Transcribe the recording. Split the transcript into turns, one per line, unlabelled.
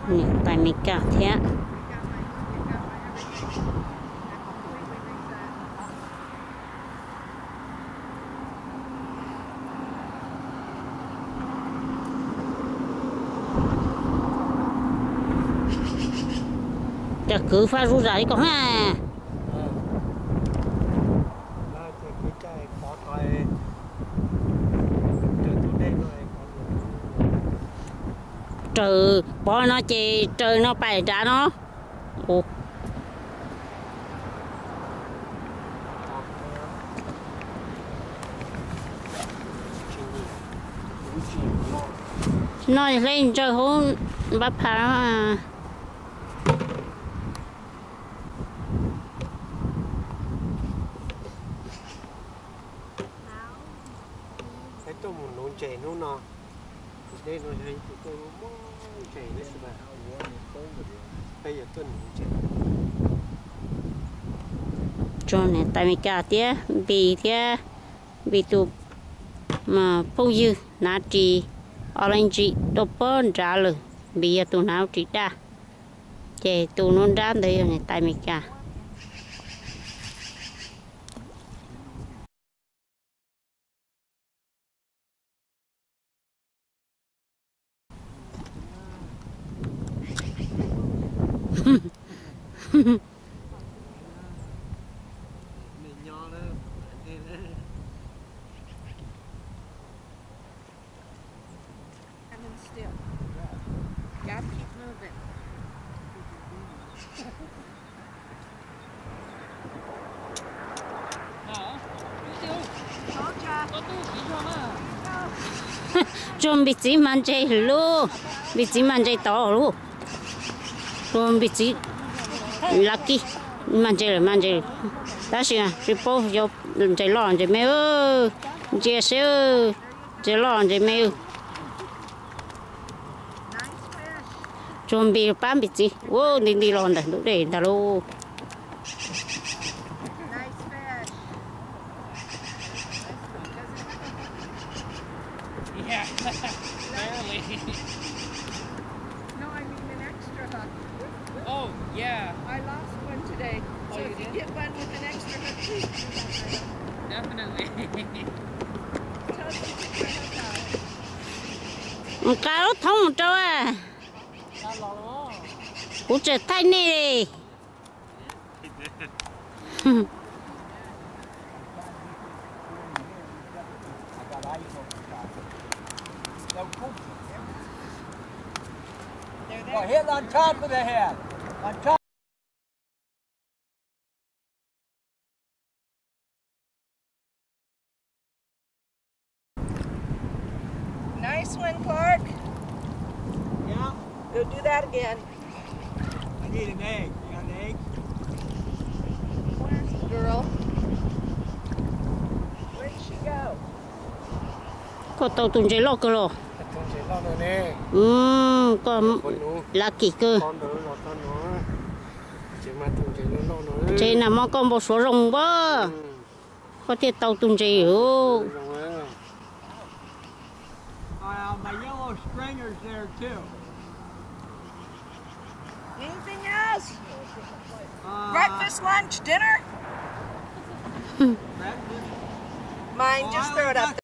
nè tại mình cả thếจะcứ pha rú rải có ha trừ bỏ nó chỉ trừ nó phải trả nó ủa nó lên chơi hôn bắt phá à
cái tôm nón chè nó đây nó thấy tôm chè đấy mà bây giờ tôm chè
cho này tại mình cả tía vì tụ mà phong dư ná trì orange đồ bón trả lời bây giờ tụ nào trì đa chè tụ non đá đây này tại mình cả chuẩn bị chỉ mang chơi luôn bị chỉ mang chơi to luôn chuẩn bị chỉ lucky mang chơi đó là cái phố vô chơi lon chơi mèo chơi sữa chơi lon chơi mèo chuẩn bị bán bị chỉ ô đi lon đó đủ để đó luôn
Yeah, barely.
No, I mean an extra hook.
Oh, yeah.
I lost one today.
Oh,
So
you
if you
did?
get one with an extra hook, please.
Definitely.
Tell me to take your hook out.
cá lóc thông một trâu à cũng trở thành nè
Well, hit on top of the head. On top.
Nice one, Clark.
Yeah.
Go do that again.
I need an egg. You got an egg?
Where's the girl? Where did she go?
có tàu tuần chơi lót cơ lo
Con sẽ lo rồi nè.
còn là kỳ cơ
Con nữa là con nó. Chỉ mà tuần sẽ lo nữa.
chơi nằm mà con một số rồng bơ có thể tàu tuần chơi hiểu
My yellow stringer's there too.
Anything else? Breakfast, lunch, dinner? Mine, just throw it up there.